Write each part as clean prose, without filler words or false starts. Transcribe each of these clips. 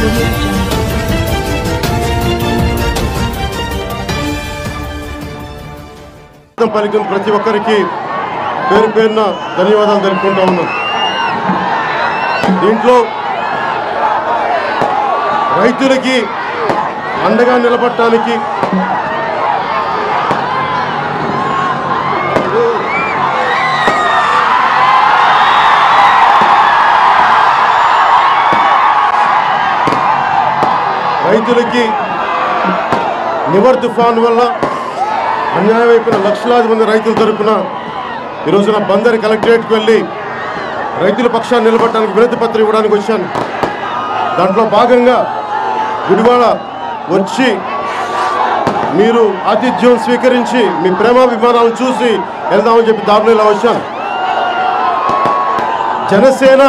పలికిన ప్రతి ఒక్కరికి పేరు పేరున ధన్యవాదాలు తెలుపుకుంటా ఉన్నాం. దీంట్లో రైతులకి అండగా నిలబడటానికి నివర్ తుఫాన్ వల్ల అన్యాయం అయిపోయిన లక్షలాది మంది రైతుల తరపున ఈ రోజున బందర్ కలెక్టరేట్కి వెళ్ళి రైతుల పక్షాన్ని నిలబడడానికి వినతి పత్రం ఇవ్వడానికి వచ్చాను. దాంట్లో భాగంగా గుడివాడ వచ్చి మీరు ఆతిథ్యం స్వీకరించి మీ ప్రేమాభిమానాలను చూసి వెళ్దామని చెప్పి దారిలో ఇలా వచ్చాను. జనసేన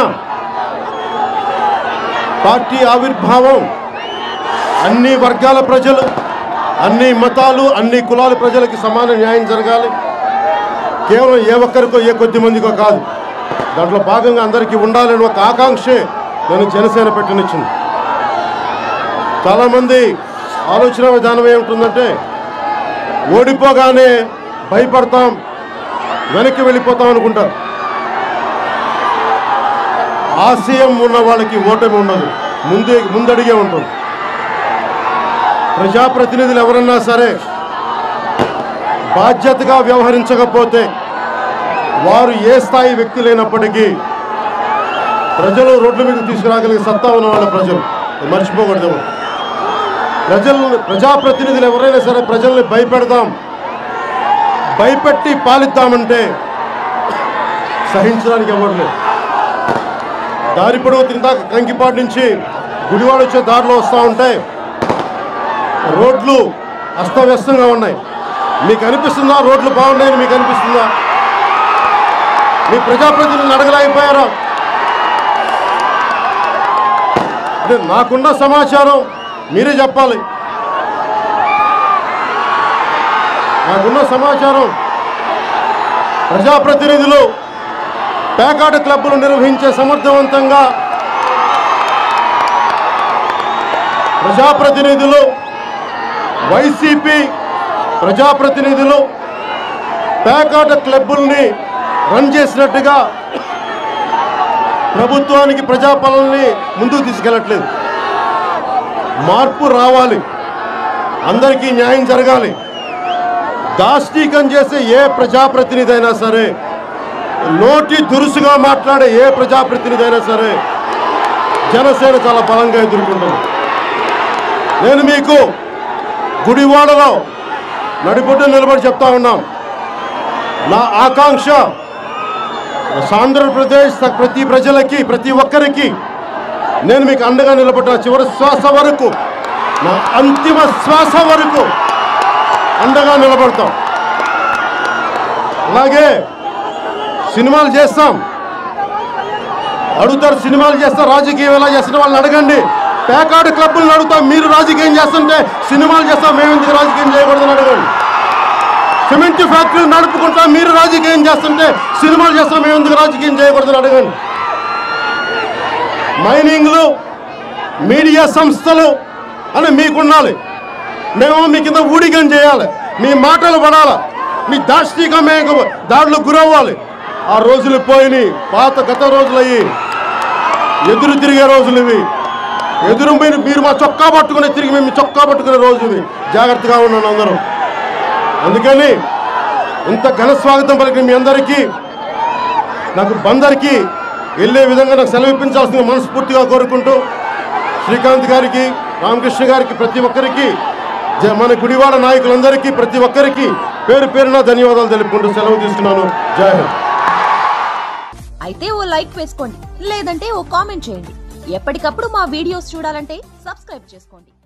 పార్టీ ఆవిర్భావం అన్ని వర్గాల ప్రజలు, అన్ని మతాలు, అన్ని కులాల ప్రజలకి సమాన న్యాయం జరగాలి. కేవలం ఏ ఒక్కరికో ఏ కొద్ది మందికో కాదు. దాంట్లో భాగంగా అందరికీ ఉండాలని ఒక ఆకాంక్షే నేను జనసేన పెట్టనిచ్చింది. చాలామంది ఆలోచన విధానం ఏముంటుందంటే ఓడిపోగానే భయపడతాం, వెనక్కి వెళ్ళిపోతాం అనుకుంటారు. ఆశయం ఉన్న వాళ్ళకి ఓటమి ఉండదు, ముందడిగే ఉంటుంది. ప్రజాప్రతినిధులు ఎవరన్నా సరే బాధ్యతగా వ్యవహరించకపోతే వారు ఏ స్థాయి వ్యక్తి లేనప్పటికీ ప్రజలు రోడ్ల మీద తీసుకురాగలిగే సత్తా ఉన్న వాళ్ళ ప్రజలు మర్చిపోకూడదు. ప్రజాప్రతినిధులు ఎవరైనా సరే ప్రజల్ని భయపెట్టి పాలిద్దామంటే సహించడానికి ఎవరు లేదు. దారి పొడవు తిందాక కంకిపాటి నుంచి గుడివాడ వచ్చే దారిలో వస్తూ ఉంటే రోడ్లు అస్తవ్యస్తంగా ఉన్నాయి. మీకు అనిపిస్తుందా రోడ్లు బాగున్నాయని? మీకు అనిపిస్తుందా? మీ ప్రజాప్రతినిధులను అడగలేకపోయారా? అంటే నాకున్న సమాచారం మీరే చెప్పాలి. నాకున్న సమాచారం ప్రజాప్రతినిధులు పేకాట క్లబ్బులు నిర్వహించే సమర్థవంతంగా ప్రజాప్రతినిధులు, వైసీపీ ప్రజాప్రతినిధులు పేకాట క్లబ్బుల్ని రన్ చేసినట్టుగా ప్రభుత్వానికి ప్రజాపాలనని ముందుకు తీసుకెళ్ళట్లేదు. మార్పు రావాలి, అందరికీ న్యాయం జరగాలి. దాష్టీకం చేసే ఏ ప్రజాప్రతినిధి అయినా సరే, నోటి దురుసుగా మాట్లాడే ఏ ప్రజాప్రతినిధి అయినా సరే జనసేన చాలా బలంగా ఎదుర్కొంటుంది. నేను మీకు గుడివాడలో నడిబొడ్డు నిలబడి చెప్తా ఉన్నాం. నా ఆకాంక్ష ఆంధ్రప్రదేశ్ ప్రతి ప్రజలకి, ప్రతి ఒక్కరికి నేను మీకు అండగా నిలబడ్డా. చివరి శ్వాస వరకు, నా అంతిమ శ్వాస వరకు అండగా నిలబడతాం. అలాగే సినిమాలు చేస్తాం, అడుగుతారు సినిమాలు చేస్తాం, రాజకీయం ఎలా చేస్తున్న వాళ్ళని అడగండి. పేకాట క్లబ్బులను అడుగుతాం, మీరు రాజకీయం చేస్తుంటే సినిమాలు చేస్తాం, మేము ఎందుకు రాజకీయం చేయకూడదని అడగండి. సిమెంట్ ఫ్యాక్టరీలు నడుపుకుంటాం, మీరు రాజకీయం చేస్తుంటే సినిమాలు చేస్తాం, మేము ఎందుకు రాజకీయం చేయకూడదని అడగండి. మైనింగ్లు, మీడియా సంస్థలు అని మీకుండాలి. మేము మీ కింద ఊడిగం చేయాలి, మీ మాటలు పడాలి, మీ దాష్టీకం దాంట్లో గురవ్వాలి. ఆ రోజులు పోయినాయి, గత రోజులయ్యి ఎదురు తిరిగే రోజులు ఇవి. ఎదురు మీరు మా చొక్కా పట్టుకుని తిరిగి మేము చొక్కా పట్టుకునే రోజు ఇవి. జాగ్రత్తగా ఉన్నాను అందరం. అందుకని ఇంత ఘన స్వాగతం పలికిన మీ అందరికీ, నాకు బందర్కి వెళ్ళే విధంగా నాకు సెలవు ఇప్పించాల్సిందిగా మనస్ఫూర్తిగా కోరుకుంటూ, శ్రీకాంత్ గారికి, రామకృష్ణ గారికి, ప్రతి ఒక్కరికి, మన గుడివాడ నాయకులందరికీ ప్రతి ఒక్కరికి పేరు పేరున ధన్యవాదాలు తెలుపుకుంటూ సెలవు తీసుకున్నాను. జై హింద్. అయితే ఓ లైక్ వేసుకోండి, లేదంటే ఓ కామెంట్ చేయండి. ఎప్పటికప్పుడు మా వీడియోస్ చూడాలంటే సబ్స్క్రైబ్ చేసుకోండి.